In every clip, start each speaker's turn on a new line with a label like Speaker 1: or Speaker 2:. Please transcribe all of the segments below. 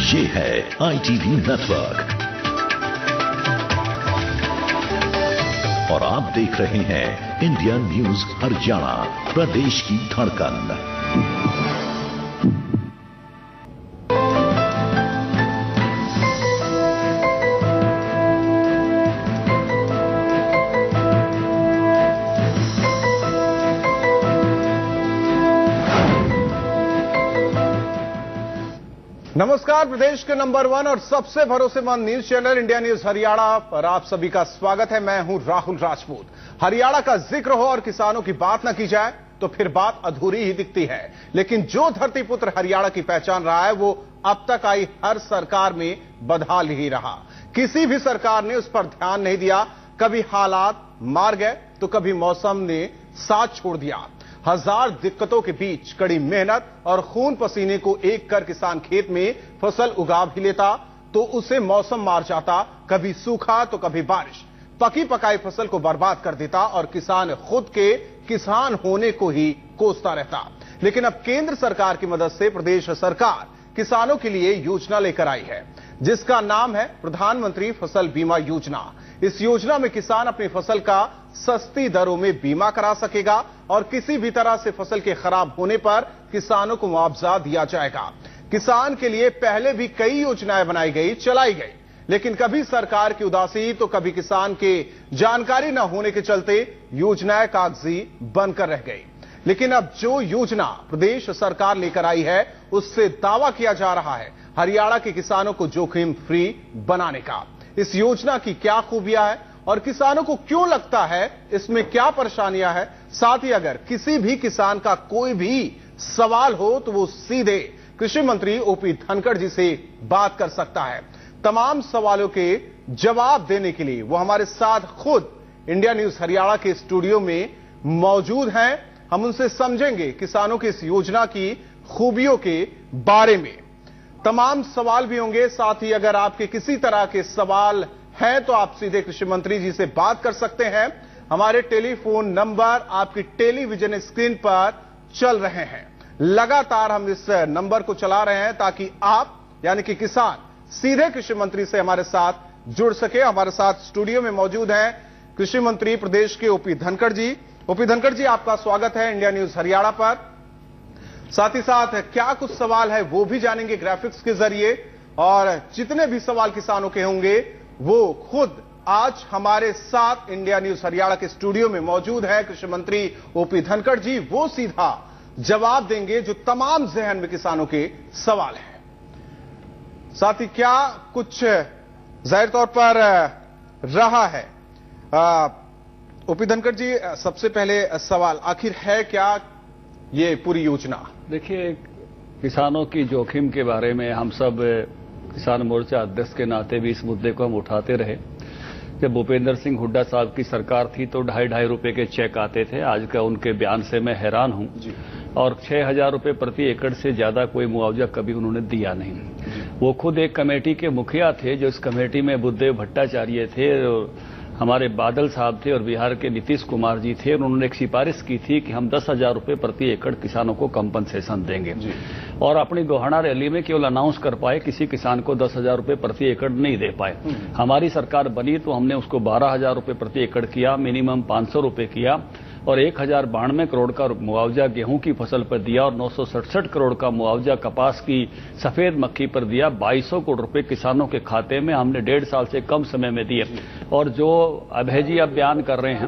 Speaker 1: ये है ITV network और आप देख रहे हैं इंडिया न्यूज हरियाणा, प्रदेश की धड़कन।
Speaker 2: नमस्कार, प्रदेश के नंबर 1 और सबसे भरोसेमंद news channel India news Haryana पर आप सभी का स्वागत है। मैं हूं राहुल राजपूत। हरियाणा का जिक्र हो और किसानों की बात न की जाए तो फिर बात अधूरी ही दिखती है। लेकिन जो धरतीपुत्र हरियाणा की पहचान रहा है वो अब तक आई हर सरकार में बदहाल ही रहा। किसी भी सरकार ने उस पर ध्यान नहीं दिया। कभी हालात मार गए तो कभी मौसम ने साथ छोड़ दिया। हजार दिक्कतों के बीच कड़ी मेहनत और खून पसीने को एक कर किसान खेत में फसल उगा भी लेता तो उसे मौसम मार जाता। कभी सूखा तो कभी बारिश पकी पकाई फसल को बर्बाद कर देता और किसान खुद के किसान होने को ही कोसता रहता। लेकिन अब केंद्र सरकार की मदद से प्रदेश सरकार किसानों के लिए योजना लेकर आई है जिसका नाम है प्रधानमंत्री फसल बीमा योजना। इस योजना में किसान अपनी फसल का सस्ती दरों में बीमा करा सकेगा और किसी भी तरह से फसल के खराब होने पर किसानों को मुआवजा दिया जाएगा। किसान के लिए पहले भी कई योजनाएं बनाई गई, चलाई गई, लेकिन कभी सरकार की उदासी तो कभी किसान के जानकारी न होने के चलते योजनाएं कागजी बनकर रह गई। लेकिन अब जो योजना प्रदेश सरकार लेकर आई है उससे दावा किया जा रहा है हरियाणा के किसानों को जोखिम फ्री बनाने का। इस योजना की क्या खूबियां है और किसानों को क्यों लगता है इसमें क्या परेशानियां हैं, साथ ही अगर किसी भी किसान का कोई भी सवाल हो तो वो सीधे कृषि मंत्री ओपी धनखड़ जी से बात कर सकता है। तमाम सवालों के जवाब देने के लिए वो हमारे साथ खुद इंडिया न्यूज हरियाणा के स्टूडियो में मौजूद हैं। हम उनसे समझेंगे किसानों की इस योजना की खूबियों के बारे में। तमाम सवाल भी होंगे, साथ ही अगर आपके किसी तरह के सवाल हैं तो आप सीधे कृषि मंत्री जी से बात कर सकते हैं। हमारे टेलीफोन नंबर आपकी टेलीविजन स्क्रीन पर चल रहे हैं। लगातार हम इस नंबर को चला रहे हैं ताकि आप यानी कि किसान सीधे कृषि मंत्री से हमारे साथ जुड़ सके। हमारे साथ स्टूडियो में मौजूद हैं कृषि मंत्री प्रदेश के ओपी धनखड़ जी। ओपी धनखड़ जी, आपका स्वागत है इंडिया न्यूज हरियाणा पर। साथ ही साथ क्या कुछ सवाल है वो भी जानेंगे ग्राफिक्स के जरिए और जितने भी सवाल किसानों के होंगे वो खुद आज हमारे साथ इंडिया न्यूज हरियाणा के स्टूडियो में मौजूद है कृषि मंत्री ओपी धनखड़ जी। वो सीधा जवाब देंगे जो तमाम जहन में किसानों के सवाल हैं। साथ ही क्या कुछ जाहिर तौर पर रहा है। ओपी धनखड़ जी, सबसे पहले सवाल आखिर है क्या ये पूरी योजना?
Speaker 3: देखिए, किसानों की जोखिम के बारे में हम सब किसान मोर्चा अध्यक्ष के नाते भी इस मुद्दे को हम उठाते रहे। जब भूपेंद्र सिंह हुड्डा साहब की सरकार थी तो 2.5 रुपए के चेक आते थे। आज का उनके बयान से मैं हैरान हूं और 6,000 रुपए प्रति एकड़ से ज्यादा कोई मुआवजा कभी उन्होंने दिया नहीं। वो खुद एक कमेटी के मुखिया थे जो इस कमेटी में बुद्धदेव भट्टाचार्य थे, हमारे बादल साहब थे और बिहार के नीतीश कुमार जी थे। उन्होंने एक सिफारिश की थी कि हम 10,000 रुपए प्रति एकड़ किसानों को कंपनसेशन देंगे और अपनी गोहाना रैली में केवल अनाउंस कर पाए, किसी किसान को 10,000 रुपए प्रति एकड़ नहीं दे पाए। हमारी सरकार बनी तो हमने उसको 12,000 रुपए प्रति एकड़ किया, मिनिमम 500 रुपए किया और 1,092 करोड़ का मुआवजा गेहूं की फसल पर दिया और 967 करोड़ का मुआवजा कपास की सफेद मक्खी पर दिया। 2200 करोड़ रुपए किसानों के खाते में हमने 1.5 साल से कम समय में दिए। और जो अभय जी अब बयान कर रहे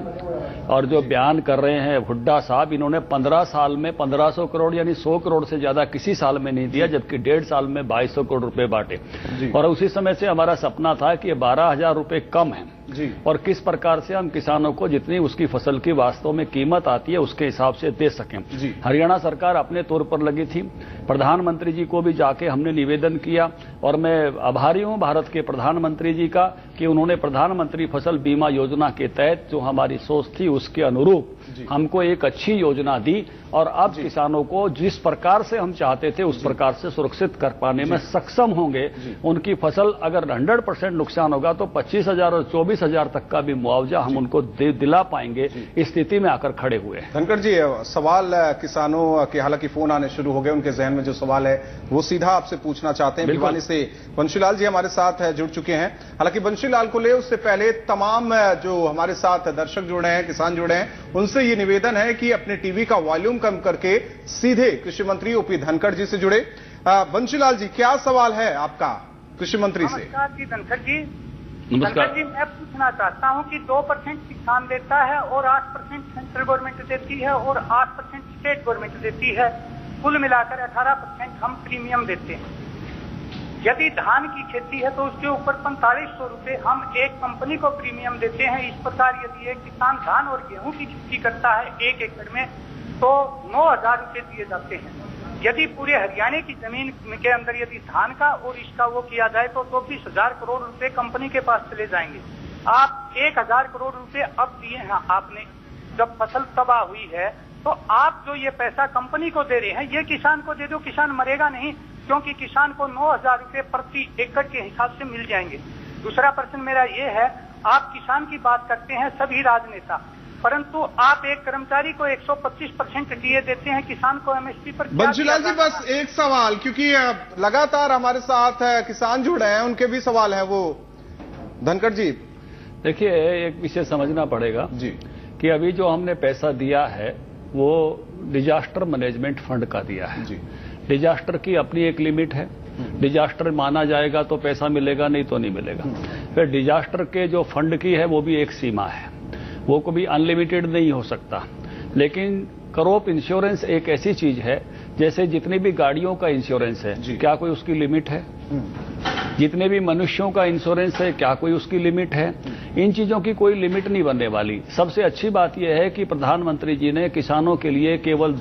Speaker 3: हैं हुड्डा साहब, इन्होंने 15 साल में 1500 करोड़ यानी 100 करोड़ से ज्यादा किसी साल में नहीं दिया, जबकि 1.5 साल में 2200 करोड़ रुपए बांटे। और उसी समय से हमारा सपना था कि 12,000 रुपए कम है और किस प्रकार से हम किसानों को जितनी उसकी फसल की वास्तव में कीमत आती है उसके हिसाब से दे सकें। हरियाणा सरकार अपने तौर पर लगी थी। प्रधानमंत्री जी को भी जाके हमने निवेदन किया और मैं आभारी हूं भारत के प्रधानमंत्री जी का कि उन्होंने प्रधानमंत्री फसल बीमा योजना के तहत जो हमारी सोच थी उसके अनुरूप हमको एक अच्छी योजना दी और अब किसानों को जिस प्रकार से हम चाहते थे उस प्रकार से सुरक्षित कर पाने में सक्षम होंगे। उनकी फसल अगर 100% नुकसान होगा तो 25,000 और 25,000 तक का भी मुआवजा हम उनको दिला पाएंगे, इस स्थिति में आकर खड़े हुए हैं।
Speaker 2: धनखड़ जी, सवाल किसानों के हालांकि फोन आने शुरू हो गए, उनके जहन में जो सवाल है वो सीधा आपसे पूछना चाहते हैं। भिवानी से बंशीलाल जी हमारे साथ जुड़ चुके हैं। हालांकि बंशीलाल को ले उससे पहले तमाम जो हमारे साथ दर्शक जुड़े हैं, किसान जुड़े हैं, उनसे ये निवेदन है कि अपने टीवी का वॉल्यूम कम करके सीधे कृषि मंत्री ओपी धनखड़ जी से जुड़े। बंशीलाल जी, क्या सवाल है आपका कृषि मंत्री से?
Speaker 4: नमस्कार जी धनखड़ जी।
Speaker 3: नमस्कार
Speaker 4: जी, मैं पूछना चाहता हूं कि 2% किसान देता है और 8% सेंट्रल गवर्नमेंट देती है और 8% स्टेट गवर्नमेंट देती है, कुल मिलाकर 18% हम प्रीमियम देते हैं। यदि धान की खेती है तो उसके ऊपर 4500 रुपए हम एक कंपनी को प्रीमियम देते हैं। इस प्रकार यदि एक किसान धान और गेहूं की खेती करता है 1 एकड़ में तो 9,000 रुपए दिए जाते हैं। यदि पूरे हरियाणा की जमीन के अंदर यदि धान का और इसका वो किया जाए तो 24,000 करोड़ रुपए कंपनी के पास चले जाएंगे। आप 1,000 करोड़ रुपए अब दिए हैं आपने, जब फसल तबाह हुई है तो आप जो ये पैसा कंपनी को दे रहे हैं ये किसान को दे दो, किसान मरेगा नहीं, क्योंकि किसान को 9,000 रुपए प्रति एकड़ के हिसाब से मिल जाएंगे। दूसरा प्रश्न मेरा ये है, आप किसान की बात करते हैं सभी राजनेता, परंतु आप एक कर्मचारी को 125% टीए देते हैं, किसान को एमएसपी पर।
Speaker 2: बंशीलाल जी, बस एक सवाल, क्योंकि लगातार हमारे साथ किसान जुड़े हैं, उनके भी सवाल है वो। धनखड़ जी
Speaker 3: देखिए, एक विषय समझना पड़ेगा
Speaker 2: जी
Speaker 3: कि अभी जो हमने पैसा दिया है वो डिजास्टर मैनेजमेंट फंड का दिया है
Speaker 2: जी।
Speaker 3: डिजास्टर की अपनी एक लिमिट है, डिजास्टर माना जाएगा तो पैसा मिलेगा, नहीं तो नहीं मिलेगा। फिर डिजास्टर के जो फंड की है वो भी एक सीमा है, वो कभी अनलिमिटेड नहीं हो सकता। लेकिन क्रॉप इंश्योरेंस एक ऐसी चीज है, जैसे जितनी भी गाड़ियों का इंश्योरेंस है, क्या कोई उसकी लिमिट है? जितने भी मनुष्यों का इंश्योरेंस है, क्या कोई उसकी लिमिट है? इन चीजों की कोई लिमिट नहीं बनने वाली। सबसे अच्छी बात यह है कि प्रधानमंत्री जी ने किसानों के लिए केवल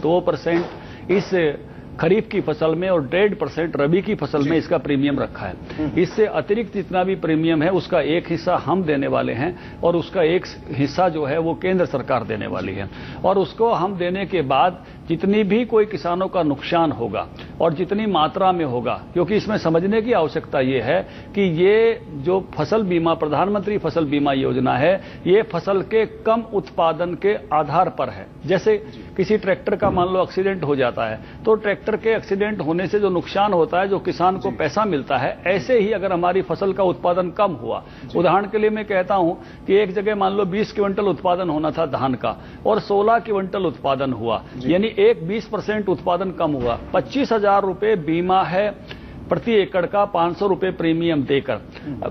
Speaker 3: 2% इस खरीफ की फसल में और 1.5% रबी की फसल में इसका प्रीमियम रखा है। इससे अतिरिक्त जितना भी प्रीमियम है उसका एक हिस्सा हम देने वाले हैं और उसका एक हिस्सा जो है वो केंद्र सरकार देने वाली है। और उसको हम देने के बाद जितनी भी कोई किसानों का नुकसान होगा और जितनी मात्रा में होगा, क्योंकि इसमें समझने की आवश्यकता ये है कि ये जो फसल बीमा, प्रधानमंत्री फसल बीमा योजना है, ये फसल के कम उत्पादन के आधार पर है। जैसे किसी ट्रैक्टर का मान लो एक्सीडेंट हो जाता है तो ट्रैक्टर के एक्सीडेंट होने से जो नुकसान होता है, जो किसान को पैसा मिलता है, ऐसे ही अगर हमारी फसल का उत्पादन कम हुआ, उदाहरण के लिए मैं कहता हूं कि एक जगह मान लो 20 क्विंटल उत्पादन होना था धान का और 16 क्विंटल उत्पादन हुआ, यानी एक 20% उत्पादन कम हुआ, 25,000 रुपए बीमा है प्रति एकड़ का, 500 रुपए प्रीमियम देकर।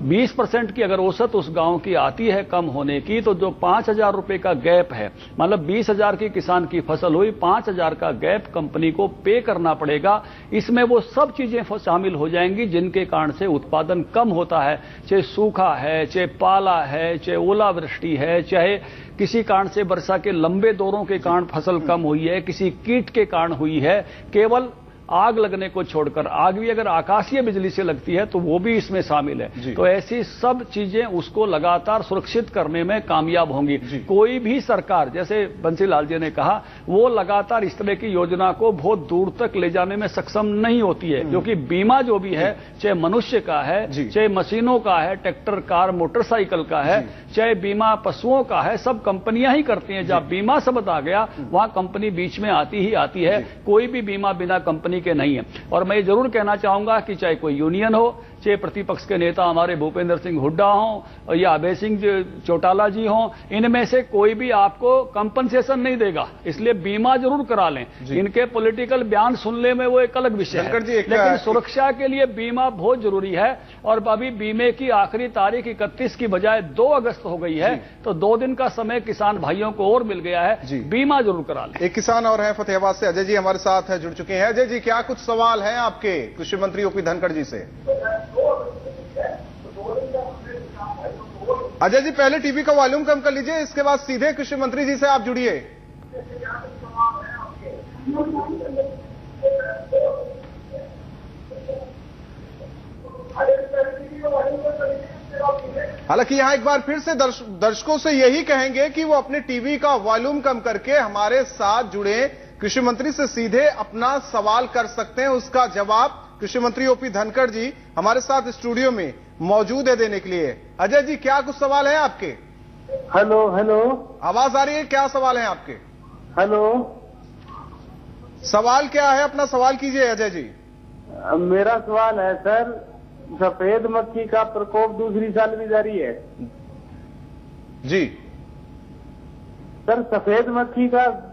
Speaker 3: 20% की अगर औसत उस गांव की आती है कम होने की, तो जो 5,000 रुपए का गैप है, मतलब 20,000 की किसान की फसल हुई, 5,000 का गैप कंपनी को पे करना पड़ेगा। इसमें वो सब चीजें शामिल हो जाएंगी जिनके कारण से उत्पादन कम होता है, चाहे सूखा है, चाहे पाला है, चाहे ओलावृष्टि है, चाहे किसी कारण से वर्षा के लंबे दौरों के कारण फसल कम हुई है, किसी कीट के कारण हुई है। केवल आग लगने को छोड़कर, आग भी अगर आकाशीय बिजली से लगती है तो वो भी इसमें शामिल है। तो ऐसी सब चीजें उसको लगातार सुरक्षित करने में कामयाब होंगी। कोई भी सरकार, जैसे बंसीलाल जी ने कहा, वो लगातार इस तरह की योजना को बहुत दूर तक ले जाने में सक्षम नहीं होती है, क्योंकि बीमा जो भी है, चाहे मनुष्य का है, चाहे मशीनों का है, ट्रैक्टर, कार, मोटरसाइकिल का है, चाहे बीमा पशुओं का है, सब कंपनियां ही करती हैं। जब बीमा शब्द आ गया वहां कंपनी बीच में आती ही आती है। कोई भी बीमा बिना कंपनी के नहीं है। और मैं जरूर कहना चाहूंगा कि चाहे कोई यूनियन हो, चाहे प्रतिपक्ष के नेता हमारे भूपेंद्र सिंह हुड्डा हो या अभय सिंह चौटाला जी हो, इनमें से कोई भी आपको कंपनसेशन नहीं देगा। इसलिए बीमा जरूर करा लें। इनके पॉलिटिकल बयान सुनने में वो एक अलग विषय है, लेकिन सुरक्षा के लिए बीमा बहुत जरूरी है। और अभी बीमे की आखिरी तारीख 31 की बजाय 2 अगस्त हो गई है, तो 2 दिन का समय किसान भाइयों को और मिल गया है। बीमा जरूर करा लें।
Speaker 2: एक किसान और हैं फतेहाबाद से, अजय जी हमारे साथ जुड़ चुके हैं। अजय जी, क्या कुछ सवाल हैं आपके कृषि मंत्री ओपी धनखड़ जी से? अजय जी, पहले टीवी का वॉल्यूम कम कर लीजिए, इसके बाद सीधे कृषि मंत्री जी से आप जुड़िए। हालांकि यहां एक बार फिर से दर्शकों से यही कहेंगे कि वो अपने टीवी का वॉल्यूम कम करके हमारे साथ जुड़े, कृषि मंत्री से सीधे अपना सवाल कर सकते हैं, उसका जवाब कृषि मंत्री ओपी धनखड़ जी हमारे साथ स्टूडियो में मौजूद है देने के लिए। अजय जी, क्या कुछ सवाल हैं आपके?
Speaker 5: हेलो हेलो,
Speaker 2: आवाज आ रही है? क्या सवाल हैं आपके?
Speaker 5: हेलो,
Speaker 2: सवाल क्या है? अपना सवाल कीजिए अजय जी।
Speaker 5: मेरा सवाल है सर, सफेद मक्खी का प्रकोप दूसरी साल भी जारी है
Speaker 2: जी।
Speaker 5: सर, सफेद मक्खी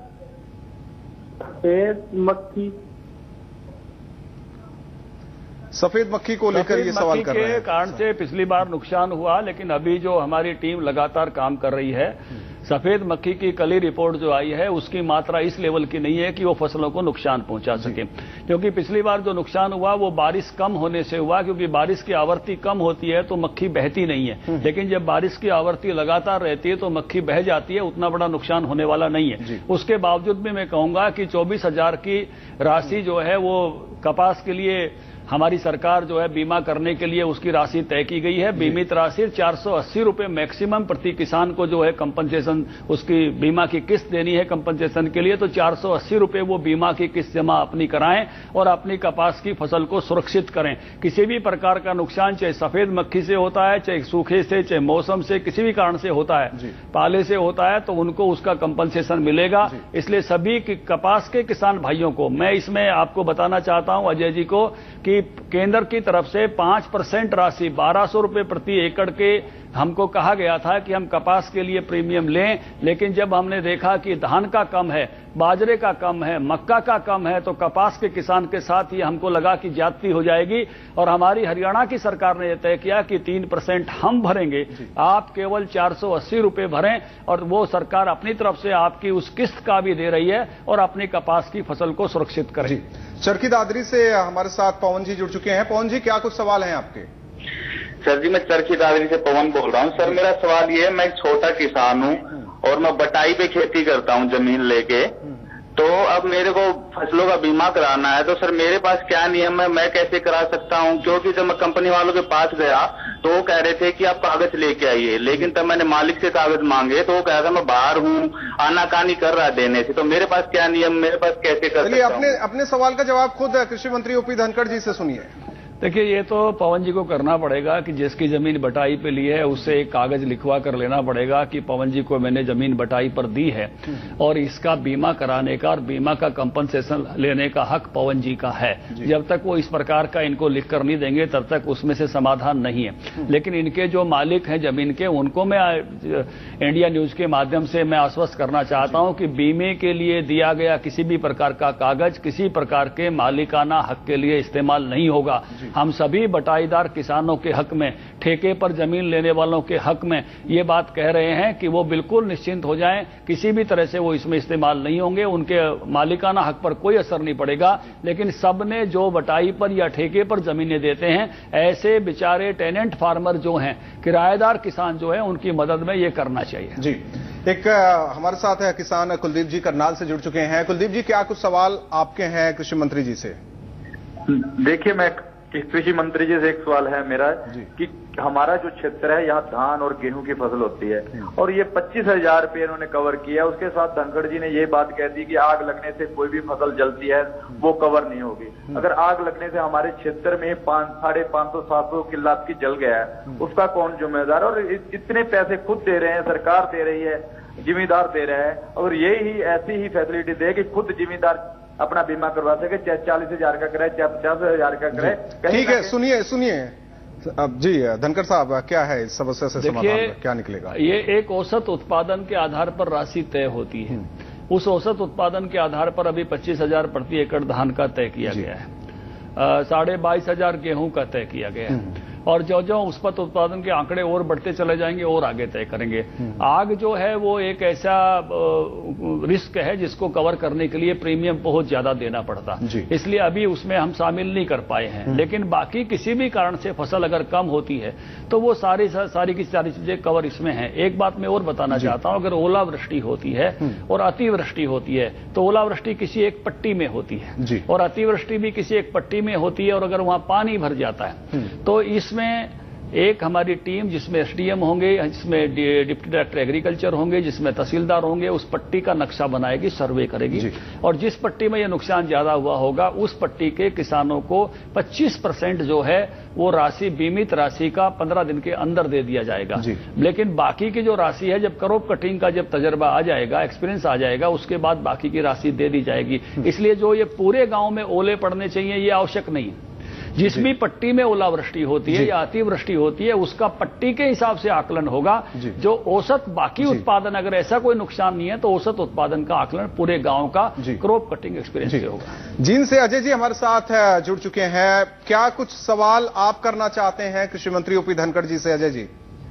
Speaker 2: को लेकर ये सवाल कर रहे हैं।
Speaker 3: के कारण से पिछली बार नुकसान हुआ, लेकिन अभी जो हमारी टीम लगातार काम कर रही है, सफेद मक्खी की कल ही रिपोर्ट जो आई है उसकी मात्रा इस लेवल की नहीं है कि वो फसलों को नुकसान पहुंचा सके। क्योंकि पिछली बार जो नुकसान हुआ वो बारिश कम होने से हुआ, क्योंकि बारिश की आवृत्ति कम होती है तो मक्खी बहती नहीं है, लेकिन जब बारिश की आवृत्ति लगातार रहती है तो मक्खी बह जाती है, उतना बड़ा नुकसान होने वाला नहीं है। उसके बावजूद भी मैं कहूंगा कि 24,000 की राशि जो है वो कपास के लिए हमारी सरकार जो है बीमा करने के लिए उसकी राशि तय की गई है। बीमित राशि 480 रुपए मैक्सिमम प्रति किसान को जो है कंपनसेशन, उसकी बीमा की किस्त देनी है कंपनसेशन के लिए, तो 480 रुपए वो बीमा की किस्त जमा अपनी कराएं और अपनी कपास की फसल को सुरक्षित करें। किसी भी प्रकार का नुकसान चाहे सफेद मक्खी से होता है, चाहे सूखे से, चाहे मौसम से, किसी भी कारण से होता है, पाले से होता है, तो उनको उसका कंपनसेशन मिलेगा। इसलिए सभी कपास के किसान भाइयों को मैं इसमें आपको बताना चाहता हूं अजय जी को कि केंद्र की तरफ से 5% राशि 1200 रुपए प्रति एकड़ के हमको कहा गया था कि हम कपास के लिए प्रीमियम लें, लेकिन जब हमने देखा कि धान का कम है, बाजरे का कम है, मक्का का कम है, तो कपास के किसान के साथ ही हमको लगा कि ज्यादती हो जाएगी और हमारी हरियाणा की सरकार ने यह तय किया कि 3% हम भरेंगे, आप केवल 480 रुपए भरें, और वो सरकार अपनी तरफ से आपकी उस किस्त का भी दे रही है और अपनी कपास की फसल को सुरक्षित करें।
Speaker 2: चरखी दादरी से हमारे साथ पवन जी जुड़ चुके हैं। पवन जी, क्या कुछ सवाल हैं आपके?
Speaker 6: सर जी, मैं चरखी दादरी से पवन बोल रहा हूँ। सर, मेरा सवाल ये है, मैं एक छोटा किसान हूँ और मैं बटाई पे खेती करता हूँ जमीन लेके, तो अब मेरे को फसलों का बीमा कराना है, तो सर मेरे पास क्या नियम है, मैं कैसे करा सकता हूँ? क्योंकि जब मैं कंपनी वालों के पास गया तो वो कह रहे थे कि आप कागज लेके आइए, लेकिन तब मैंने मालिक से कागज मांगे तो वो कह रहा था मैं बाहर हूँ, आनाकानी कर रहा देने से, तो मेरे पास क्या नियम, मेरे पास कैसे कर सकता हूँ?
Speaker 2: अपने सवाल का जवाब खुद कृषि मंत्री ओपी धनखड़ जी से सुनिए।
Speaker 3: देखिए, ये तो पवन जी को करना पड़ेगा कि जिसकी जमीन बटाई पे ली है उससे एक कागज लिखवा कर लेना पड़ेगा कि पवन जी को मैंने जमीन बटाई पर दी है और इसका बीमा कराने का और बीमा का कंपनसेशन लेने का हक पवन जी का है। जब तक वो इस प्रकार का इनको लिख कर नहीं देंगे तब तक उसमें से समाधान नहीं है। लेकिन इनके जो मालिक हैं जमीन के, उनको मैं इंडिया न्यूज के माध्यम से मैं आश्वस्त करना चाहता हूं कि बीमे के लिए दिया गया किसी भी प्रकार का कागज किसी प्रकार के मालिकाना हक के लिए इस्तेमाल नहीं होगा। हम सभी बटाईदार किसानों के हक में, ठेके पर जमीन लेने वालों के हक में ये बात कह रहे हैं कि वो बिल्कुल निश्चिंत हो जाएं, किसी भी तरह से वो इसमें इस्तेमाल नहीं होंगे, उनके मालिकाना हक पर कोई असर नहीं पड़ेगा। लेकिन सबने जो बटाई पर या ठेके पर जमीनें देते हैं, ऐसे बेचारे टेनेंट फार्मर जो हैं, किराएदार किसान जो है, उनकी मदद में ये करना चाहिए।
Speaker 2: जी, एक हमारे साथ है किसान कुलदीप जी करनाल से जुड़ चुके हैं। कुलदीप जी, क्या कुछ सवाल आपके हैं कृषि मंत्री जी से?
Speaker 7: देखिए, मैं कृषि मंत्री जी से एक सवाल है मेरा कि हमारा जो क्षेत्र है यहाँ धान और गेहूं की फसल होती है और ये 25,000 रुपये इन्होंने कवर किया। उसके साथ धनखड़ जी ने ये बात कह दी कि आग लगने से कोई भी फसल जलती है वो कवर नहीं होगी। अगर आग लगने से हमारे क्षेत्र में 550-700 किला आपकी जल गया है, उसका कौन जिम्मेदार? और इतने पैसे खुद दे रहे हैं, सरकार दे रही है, जिम्मेदार दे रहा है, और यही ऐसी ही फैसिलिटी दे कि खुद जिम्मेदार अपना बीमा करवा सके, चाहे 40,000 का करे, चाहे 50,000 का करे।
Speaker 2: ठीक है, सुनिए अब जी धनखड़ साहब, क्या है इस समस्या से समाधान क्या निकलेगा?
Speaker 3: ये एक औसत उत्पादन के आधार पर राशि तय होती है। उस औसत उत्पादन के आधार पर अभी 25,000 प्रति एकड़ धान का तय किया गया है, 22,500 गेहूं का तय किया गया है, और जो जो उस पर उत्पादन के आंकड़े और बढ़ते चले जाएंगे और आगे तय करेंगे। आग जो है वो एक ऐसा रिस्क है जिसको कवर करने के लिए प्रीमियम बहुत ज्यादा देना पड़ता, इसलिए अभी उसमें हम शामिल नहीं कर पाए हैं। लेकिन बाकी किसी भी कारण से फसल अगर कम होती है तो वो सारी की सारी चीजें कवर इसमें हैं। एक बात मैं और बताना चाहता हूं, अगर ओलावृष्टि होती है और अतिवृष्टि होती है तो ओलावृष्टि किसी एक पट्टी में होती है और अतिवृष्टि भी किसी एक पट्टी में होती है, और अगर वहां पानी भर जाता है तो इसमें एक हमारी टीम जिसमें एसडीएम होंगे, जिसमें डिप्टी डायरेक्टर एग्रीकल्चर होंगे, जिसमें तहसीलदार होंगे, उस पट्टी का नक्शा बनाएगी, सर्वे करेगी और जिस पट्टी में यह नुकसान ज्यादा हुआ होगा उस पट्टी के किसानों को 25% जो है वो राशि, बीमित राशि का 15 दिन के अंदर दे दिया जाएगा। लेकिन बाकी की जो राशि है, जब क्रॉप कटिंग का जब तजर्बा आ जाएगा, एक्सपीरियंस आ जाएगा, उसके बाद बाकी की राशि दे दी जाएगी। इसलिए जो ये पूरे गांव में ओले पड़ने चाहिए ये आवश्यक नहीं है। जिस भी पट्टी में ओलावृष्टि होती है या अतिवृष्टि होती है उसका पट्टी के हिसाब से आकलन होगा। जो औसत बाकी उत्पादन, अगर ऐसा कोई नुकसान नहीं है तो औसत उत्पादन का आकलन पूरे गांव का क्रॉप कटिंग एक्सपीरियंस से होगा।
Speaker 2: जींद से अजय जी हमारे साथ जुड़ चुके हैं। क्या कुछ सवाल आप करना चाहते हैं कृषि मंत्री ओपी धनखड़ जी से? अजय जी।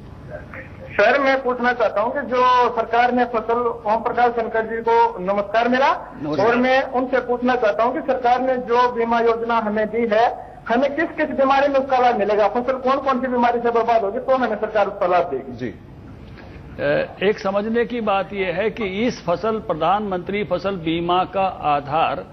Speaker 5: सर, मैं पूछना चाहता हूं कि जो सरकार ने फसल, ओम प्रकाश धनखड़ जी को नमस्कार मेरा, और मैं उनसे पूछना चाहता हूं कि सरकार ने जो बीमा योजना हमें दी है, हमें किस किस बीमारी में उसका लाभ मिलेगा? फसल कौन कौन सी बीमारी से बर्बाद होगी तो हमें सरकार उसका लाभ देगी?
Speaker 2: जी,
Speaker 3: एक समझने की बात यह है कि इस फसल, प्रधानमंत्री फसल बीमा का आधार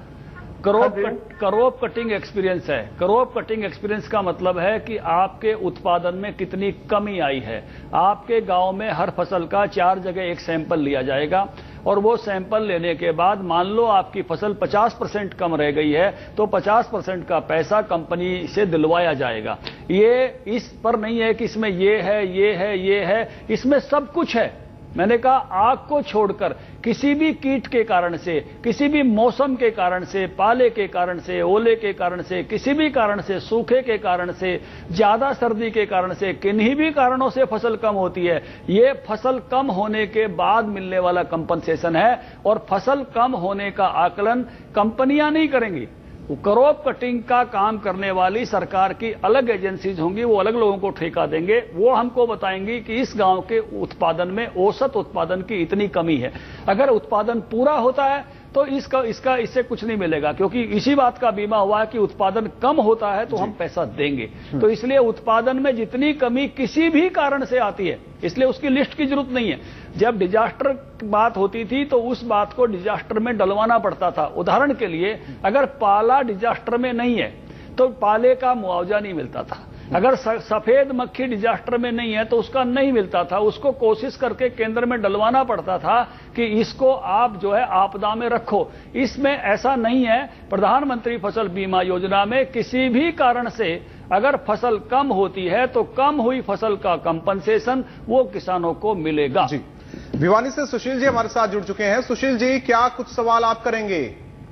Speaker 3: क्रॉप कटिंग एक्सपीरियंस है। क्रॉप कटिंग एक्सपीरियंस का मतलब है कि आपके उत्पादन में कितनी कमी आई है। आपके गांव में हर फसल का 4 जगह एक सैंपल लिया जाएगा और वो सैंपल लेने के बाद मान लो आपकी फसल 50% कम रह गई है तो 50% का पैसा कंपनी से दिलवाया जाएगा। ये इस पर नहीं है कि इसमें ये है, ये है, ये है, इसमें सब कुछ है। मैंने कहा आग को छोड़कर किसी भी कीट के कारण से, किसी भी मौसम के कारण से, पाले के कारण से, ओले के कारण से, किसी भी कारण से, सूखे के कारण से, ज्यादा सर्दी के कारण से, किन्हीं भी कारणों से फसल कम होती है, ये फसल कम होने के बाद मिलने वाला कंपनसेशन है। और फसल कम होने का आकलन कंपनियां नहीं करेंगी, क्रॉप कटिंग का काम करने वाली सरकार की अलग एजेंसीज होंगी, वो अलग लोगों को ठेका देंगे। वो हमको बताएंगी कि इस गांव के उत्पादन में औसत उत्पादन की इतनी कमी है। अगर उत्पादन पूरा होता है तो इससे कुछ नहीं मिलेगा, क्योंकि इसी बात का बीमा हुआ है कि उत्पादन कम होता है तो हम पैसा देंगे। तो इसलिए उत्पादन में जितनी कमी किसी भी कारण से आती है, इसलिए उसकी लिस्ट की जरूरत नहीं है। जब डिजास्टर की बात होती थी तो उस बात को डिजास्टर में डलवाना पड़ता था। उदाहरण के लिए, अगर पाला डिजास्टर में नहीं है तो पाले का मुआवजा नहीं मिलता था। अगर सफेद मक्खी डिजास्टर में नहीं है तो उसका नहीं मिलता था। उसको कोशिश करके केंद्र में डलवाना पड़ता था कि इसको आप जो है आपदा में रखो। इसमें ऐसा नहीं है। प्रधानमंत्री फसल बीमा योजना में किसी भी कारण से अगर फसल कम होती है तो कम हुई फसल का कंपनसेशन वो किसानों को मिलेगा।
Speaker 2: जी, भिवानी से सुशील जी हमारे साथ जुड़ चुके हैं। सुशील जी, क्या कुछ सवाल आप करेंगे?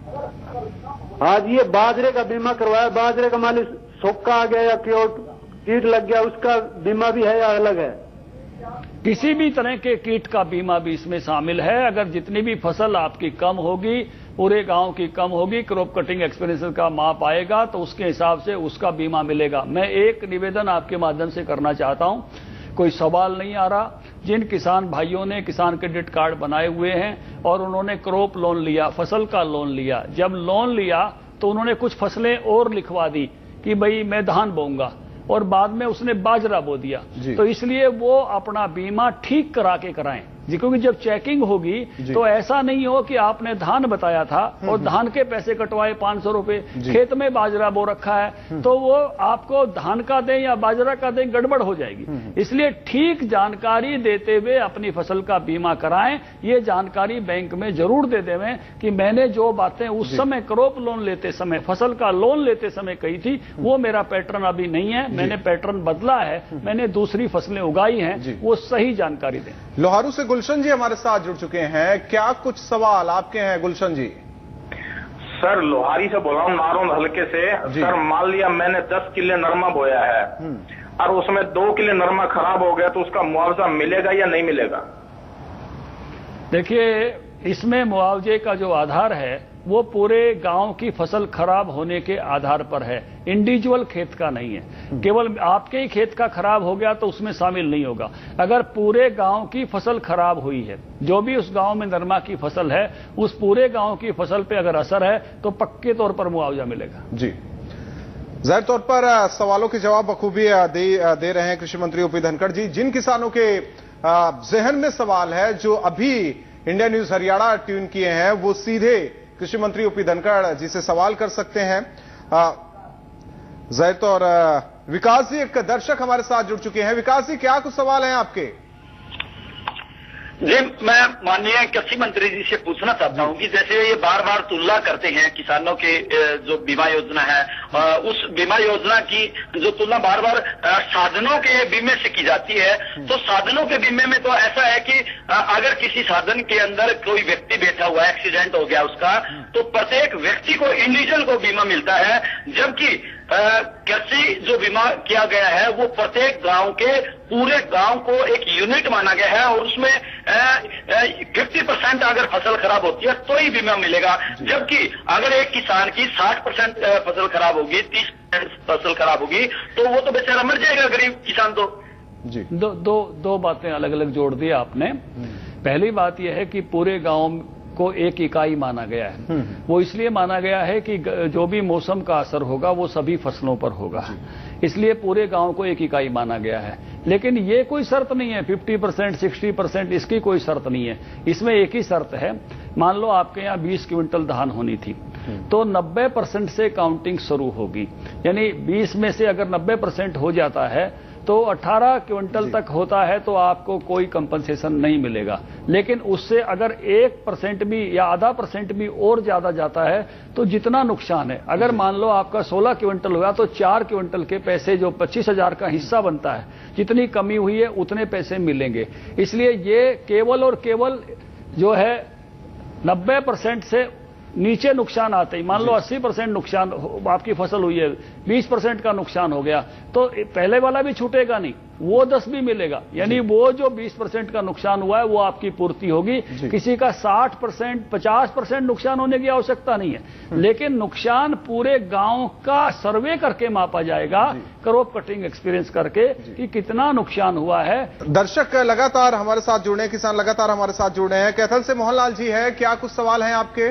Speaker 5: आज ये बाजरे का बीमा करवाया, बाजरे का मालिक सूखा आ गया या कीट लग गया, उसका बीमा भी है या अलग है?
Speaker 3: किसी भी तरह के कीट का बीमा भी इसमें शामिल है। अगर जितनी भी फसल आपकी कम होगी, पूरे गांव की कम होगी, क्रॉप कटिंग एक्सपीरियंस का माप आएगा तो उसके हिसाब से उसका बीमा मिलेगा। मैं एक निवेदन आपके माध्यम से करना चाहता हूं, कोई सवाल नहीं आ रहा। जिन किसान भाइयों ने किसान क्रेडिट कार्ड बनाए हुए हैं और उन्होंने क्रॉप लोन लिया, फसल का लोन लिया, जब लोन लिया तो उन्होंने कुछ फसलें और लिखवा दी कि भाई मैं धान बोऊंगा, और बाद में उसने बाजरा बो दिया, तो इसलिए वो अपना बीमा ठीक करा के कराएं। क्योंकि जब चेकिंग होगी तो ऐसा नहीं हो कि आपने धान बताया था और धान के पैसे कटवाए 500 रुपए, खेत में बाजरा बो रखा है, तो वो आपको धान का दें या बाजरा का दें, गड़बड़ हो जाएगी। इसलिए ठीक जानकारी देते हुए अपनी फसल का बीमा कराएं। ये जानकारी बैंक में जरूर दे देवें कि मैंने जो बातें उस समय क्रॉप लोन लेते समय, फसल का लोन लेते समय कही थी, वो मेरा पैटर्न अभी नहीं है, मैंने पैटर्न बदला है, मैंने दूसरी फसलें उगाई हैं, वो सही जानकारी दें।
Speaker 2: लोहारू से गुलशन जी हमारे साथ जुड़ चुके हैं। क्या कुछ सवाल आपके हैं गुलशन जी?
Speaker 8: सर, लोहारी से बोल रहा हूँ, नारों हल्के से। सर, मान लिया मैंने 10 किले नरमा बोया है और उसमें 2 किले नरमा खराब हो गया तो उसका मुआवजा मिलेगा या नहीं मिलेगा?
Speaker 3: देखिए, इसमें मुआवजे का जो आधार है वो पूरे गांव की फसल खराब होने के आधार पर है, इंडिविजुअल खेत का नहीं है। केवल आपके ही खेत का खराब हो गया तो उसमें शामिल नहीं होगा। अगर पूरे गांव की फसल खराब हुई है, जो भी उस गांव में नरमा की फसल है, उस पूरे गांव की फसल पे अगर असर है तो पक्के तौर पर मुआवजा मिलेगा।
Speaker 2: जी, जाहिर तौर पर सवालों के जवाब बखूबी दे रहे हैं कृषि मंत्री ओपी धनखड़ जी। जिन किसानों के जहन में सवाल है, जो अभी इंडिया न्यूज हरियाणा ट्यून किए हैं, वो सीधे कृषि मंत्री ओपी धनखड़ जी से सवाल कर सकते हैं। जैद और विकास जी, एक दर्शक हमारे साथ जुड़ चुके हैं। विकास जी, क्या कुछ सवाल हैं आपके?
Speaker 9: जी, मैं माननीय कृषि मंत्री जी से पूछना चाहता हूं कि जैसे ये बार बार तुलना करते हैं किसानों के जो बीमा योजना है, उस बीमा योजना की जो तुलना बार बार साधनों के बीमे से की जाती है, तो साधनों के बीमे में तो ऐसा है कि अगर किसी साधन के अंदर कोई व्यक्ति बैठा हुआ है, एक्सीडेंट हो गया उसका, तो प्रत्येक व्यक्ति को, इंडिविजुअल को बीमा मिलता है, जबकि कृषि जो बीमा किया गया है वो प्रत्येक गांव के, पूरे गांव को एक यूनिट माना गया है और उसमें 50% अगर फसल खराब होती है तो ही बीमा मिलेगा, जबकि अगर एक किसान की 60% फसल खराब होगी, 30% फसल खराब होगी, तो वो तो बेचारा मर जाएगा, गरीब किसान तो।
Speaker 3: जी, दो बातें अलग अलग जोड़ दी आपने। पहली बात यह है कि पूरे गांव को एक इकाई माना गया है। वो इसलिए माना गया है कि जो भी मौसम का असर होगा वो सभी फसलों पर होगा, इसलिए पूरे गांव को एक इकाई माना गया है। लेकिन ये कोई शर्त नहीं है 50%, 60%, इसकी कोई शर्त नहीं है। इसमें एक ही शर्त है, मान लो आपके यहाँ 20 क्विंटल धान होनी थी, तो 90% से काउंटिंग शुरू होगी। यानी 20 में से अगर 90% हो जाता है तो 18 क्विंटल तक होता है तो आपको कोई कंपनसेशन नहीं मिलेगा। लेकिन उससे अगर 1% भी या आधा % भी और ज्यादा जाता है तो जितना नुकसान है, अगर मान लो आपका 16 क्विंटल हुआ तो 4 क्विंटल के पैसे, जो 25,000 का हिस्सा बनता है, जितनी कमी हुई है उतने पैसे मिलेंगे। इसलिए ये केवल और केवल जो है 90% से नीचे नुकसान आते ही, मान लो 80% नुकसान आपकी फसल हुई है, 20% का नुकसान हो गया, तो पहले वाला भी छूटेगा नहीं, वो 10 भी मिलेगा। यानी वो जो 20% का नुकसान हुआ है वो आपकी पूर्ति होगी। किसी का 60%, 50% नुकसान होने की आवश्यकता नहीं है, लेकिन नुकसान पूरे गांव का सर्वे करके मापा जाएगा, क्रॉप कटिंग एक्सपीरियंस करके, कि कितना नुकसान हुआ है।
Speaker 2: दर्शक लगातार हमारे साथ जुड़े हैं, किसान लगातार हमारे साथ जुड़े हैं। कैथल से मोहनलाल जी है, क्या कुछ सवाल हैं आपके?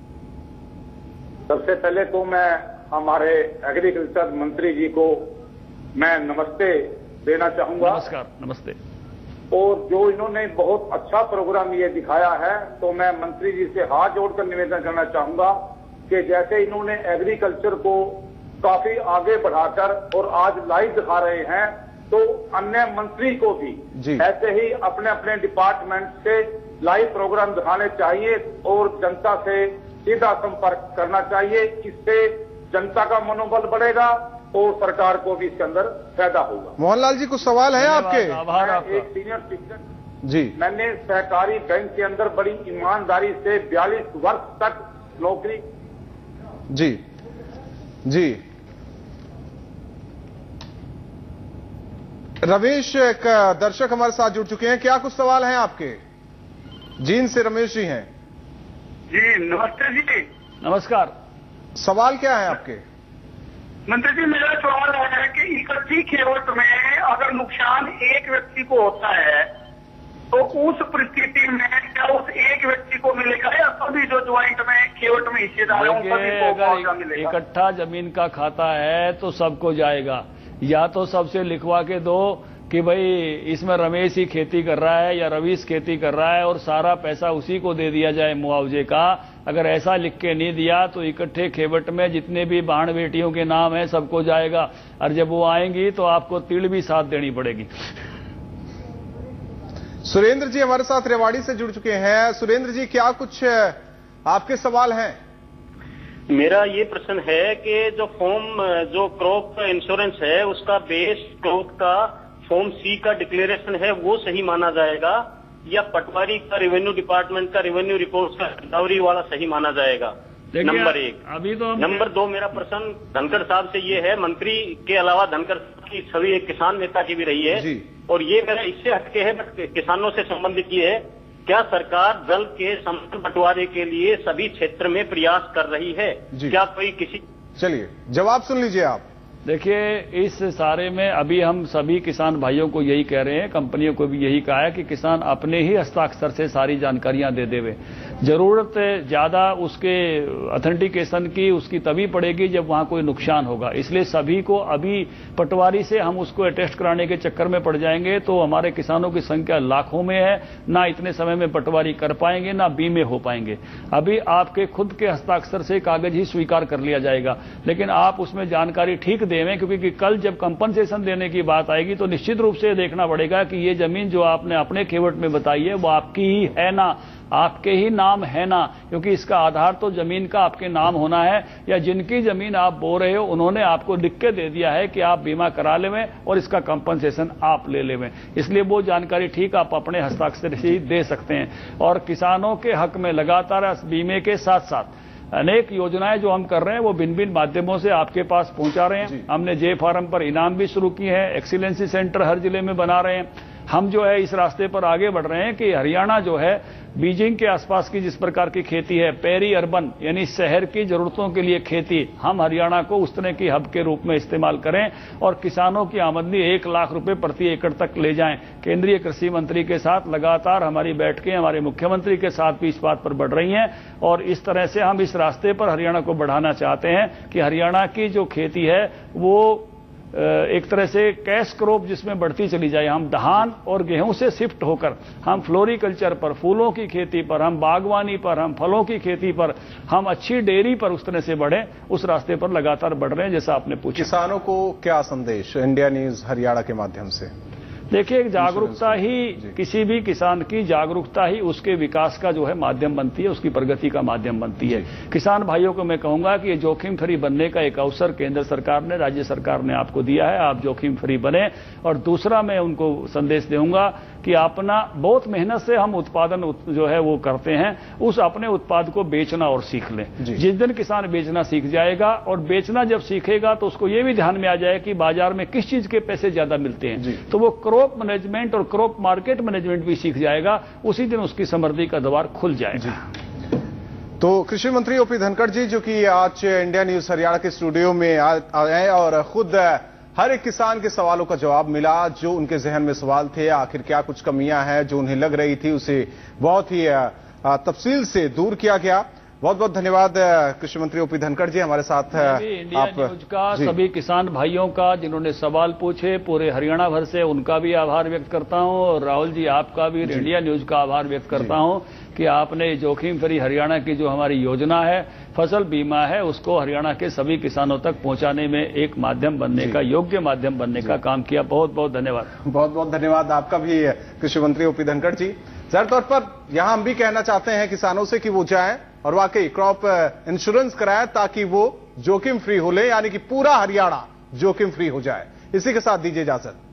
Speaker 5: सबसे पहले तो मैं हमारे एग्रीकल्चर मंत्री जी को मैं नमस्ते देना चाहूंगा।
Speaker 3: नमस्कार, नमस्ते।
Speaker 5: और जो इन्होंने बहुत अच्छा प्रोग्राम ये दिखाया है, तो मैं मंत्री जी से हाथ जोड़कर निवेदन करना चाहूंगा कि जैसे इन्होंने एग्रीकल्चर को काफी आगे बढ़ाकर और आज लाइव दिखा रहे हैं, तो अन्य मंत्री को भी ऐसे ही अपने अपने डिपार्टमेंट से लाइव प्रोग्राम दिखाने चाहिए और जनता से सीधा संपर्क करना चाहिए। इससे जनता का मनोबल बढ़ेगा और सरकार को भी इसके अंदर फायदा होगा।
Speaker 2: मोहनलाल जी, कुछ सवाल है आपके?
Speaker 5: मैं एक सीनियर सिटीजन जी, मैंने सहकारी बैंक के अंदर बड़ी ईमानदारी से 42 वर्ष तक नौकरी।
Speaker 2: जी जी, रमेश एक दर्शक हमारे साथ जुड़ चुके हैं, क्या कुछ सवाल हैं आपके? जीन से रमेश जी हैं।
Speaker 4: जी नमस्ते जी।
Speaker 3: नमस्कार,
Speaker 2: सवाल क्या है आपके?
Speaker 4: मंत्री जी, मेरा सवाल है कि इकट्ठी खेवट में अगर नुकसान एक व्यक्ति को होता है तो उस परिस्थिति में क्या उस एक व्यक्ति को मिलेगा या सभी जो ज्वाइंट में खेवट में हिस्सेदार हैं उन सभी को मुआवजा मिलेगा?
Speaker 3: इकट्ठा जमीन का खाता है तो सबको जाएगा, या तो सबसे लिखवा के दो कि भाई इसमें रमेश ही खेती कर रहा है या रवीश खेती कर रहा है और सारा पैसा उसी को दे दिया जाए मुआवजे का। अगर ऐसा लिख के नहीं दिया तो इकट्ठे खेवट में जितने भी बहन बेटियों के नाम है सबको जाएगा, और जब वो आएंगी तो आपको तिल भी साथ देनी पड़ेगी।
Speaker 2: सुरेंद्र जी हमारे साथ रेवाड़ी से जुड़ चुके हैं। सुरेंद्र जी, क्या कुछ आपके सवाल हैं?
Speaker 10: मेरा ये प्रश्न है कि जो फॉर्म, जो क्रॉप इंश्योरेंस है, उसका बेस क्रॉप का फॉर्म सी का डिक्लेरेशन है वो सही माना जाएगा या पटवारी का, रेवेन्यू डिपार्टमेंट का रेवेन्यू रिपोर्ट का गिरदावरी वाला सही माना जाएगा? नंबर 1।
Speaker 3: अभी तो
Speaker 10: नंबर 2 मेरा प्रश्न धनखड़ साहब से ये है, मंत्री के अलावा धनखड़ की सभी एक किसान नेता की भी रही है, और ये मेरा इससे हटके है बट किसानों से संबंधित ये है, क्या सरकार जल के समतल बंटवारे के लिए सभी क्षेत्र में प्रयास कर रही है? क्या कोई किसी?
Speaker 2: चलिए जवाब सुन लीजिए आप।
Speaker 3: देखिए, इस सारे में अभी हम सभी किसान भाइयों को यही कह रहे हैं, कंपनियों को भी यही कहा है कि किसान अपने ही हस्ताक्षर से सारी जानकारियां दे देवे। जरूरत ज्यादा उसके ऑथेंटिकेशन की उसकी तभी पड़ेगी जब वहां कोई नुकसान होगा। इसलिए सभी को अभी पटवारी से हम उसको अटेस्ट कराने के चक्कर में पड़ जाएंगे तो हमारे किसानों की संख्या लाखों में है, ना इतने समय में पटवारी कर पाएंगे ना बीमे हो पाएंगे। अभी आपके खुद के हस्ताक्षर से कागज ही स्वीकार कर लिया जाएगा, लेकिन आप उसमें जानकारी ठीक देवें, क्योंकि कल जब कंपनसेशन देने की बात आएगी तो निश्चित रूप से देखना पड़ेगा कि ये जमीन जो आपने अपने खेवट में बताई है वो आपकी ही है ना, आपके ही नाम है ना, क्योंकि इसका आधार तो जमीन का आपके नाम होना है, या जिनकी जमीन आप बो रहे हो उन्होंने आपको लिख के दे दिया है कि आप बीमा करा लेवें और इसका कंपनसेशन आप ले लेवें। इसलिए वो जानकारी ठीक आप अपने हस्ताक्षर से ही दे सकते हैं। और किसानों के हक में लगातार बीमे के साथ साथ अनेक योजनाएं जो हम कर रहे हैं वो भिन्न भिन्न माध्यमों से आपके पास पहुंचा रहे हैं। हमने जे फार्म पर इनाम भी शुरू किए हैं, एक्सीलेंसी सेंटर हर जिले में बना रहे हैं। हम जो है इस रास्ते पर आगे बढ़ रहे हैं कि हरियाणा जो है बीजिंग के आसपास की जिस प्रकार की खेती है, पेरी अर्बन यानी शहर की जरूरतों के लिए खेती, हम हरियाणा को उस तरह की हब के रूप में इस्तेमाल करें और किसानों की आमदनी 1 लाख रुपए प्रति एकड़ तक ले जाएं। केंद्रीय कृषि मंत्री के साथ लगातार हमारी बैठकें हमारे मुख्यमंत्री के साथ भी इस बात पर बढ़ रही हैं और इस तरह से हम इस रास्ते पर हरियाणा को बढ़ाना चाहते हैं कि हरियाणा की जो खेती है वो एक तरह से कैश क्रॉप जिसमें बढ़ती चली जाए। हम धान और गेहूं से शिफ्ट होकर हम फ्लोरिकल्चर पर, फूलों की खेती पर, हम बागवानी पर, हम फलों की खेती पर, हम अच्छी डेयरी पर उस तरह से बढ़े, उस रास्ते पर लगातार बढ़ रहे हैं जैसा आपने पूछा।
Speaker 2: किसानों को क्या संदेश इंडिया न्यूज हरियाणा के माध्यम से?
Speaker 3: देखिए, जागरूकता ही, किसी भी किसान की जागरूकता ही उसके विकास का जो है माध्यम बनती है, उसकी प्रगति का माध्यम बनती है। किसान भाइयों को मैं कहूंगा कि ये जोखिम फ्री बनने का एक अवसर केंद्र सरकार ने, राज्य सरकार ने आपको दिया है, आप जोखिम फ्री बने। और दूसरा मैं उनको संदेश दूंगा कि अपना बहुत मेहनत से हम उत्पादन जो है वो करते हैं, उस अपने उत्पाद को बेचना और सीख लें। जिस दिन किसान बेचना सीख जाएगा और बेचना जब सीखेगा तो उसको ये भी ध्यान में आ जाए कि बाजार में किस चीज के पैसे ज्यादा मिलते हैं, तो वो क्रॉप मैनेजमेंट और क्रॉप मार्केट मैनेजमेंट भी सीख जाएगा, उसी दिन उसकी समृद्धि का द्वार खुल जाएगा।
Speaker 2: तो कृषि मंत्री ओपी धनखड़ जी, जो कि आज इंडिया न्यूज हरियाणा के स्टूडियो में आए और खुद हर एक किसान के सवालों का जवाब मिला, जो उनके जहन में सवाल थे, आखिर क्या कुछ कमियां हैं जो उन्हें लग रही थी, उसे बहुत ही तफसील से दूर किया गया। बहुत बहुत धन्यवाद कृषि मंत्री ओपी धनखड़ जी, हमारे साथ
Speaker 3: इंडिया न्यूज का सभी किसान भाइयों का जिन्होंने सवाल पूछे पूरे हरियाणा भर से, उनका भी आभार व्यक्त करता हूं। और राहुल जी, आपका भी इंडिया न्यूज का आभार व्यक्त करता हूं कि आपने जोखिम फ्री हरियाणा की जो हमारी योजना है, फसल बीमा है, उसको हरियाणा के सभी किसानों तक पहुंचाने में एक माध्यम बनने का, योग्य माध्यम बनने का काम किया। बहुत बहुत धन्यवाद।
Speaker 2: बहुत बहुत धन्यवाद आपका भी कृषि मंत्री ओपी धनखड़ जी। जाहिर तौर पर यहां हम भी कहना चाहते हैं किसानों से कि वो जाएं और वाकई क्रॉप इंश्योरेंस कराएं ताकि वो जोखिम फ्री हो ले, यानी कि पूरा हरियाणा जोखिम फ्री हो जाए। इसी के साथ दीजिए इजाजत।